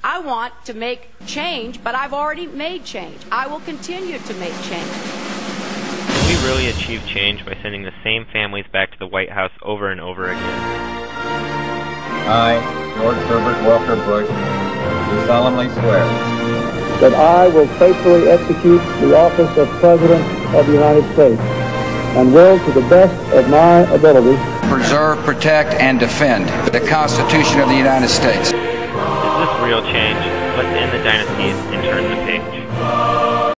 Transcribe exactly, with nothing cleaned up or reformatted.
I want to make change, but I've already made change. I will continue to make change. Can we really achieve change by sending the same families back to the White House over and over again? I, George Herbert Walker Bush, do solemnly swear that I will faithfully execute the office of President of the United States and will, to the best of my ability, preserve, protect, and defend the Constitution of the United States. Is this real change? Let's end the dynasties and turn the page.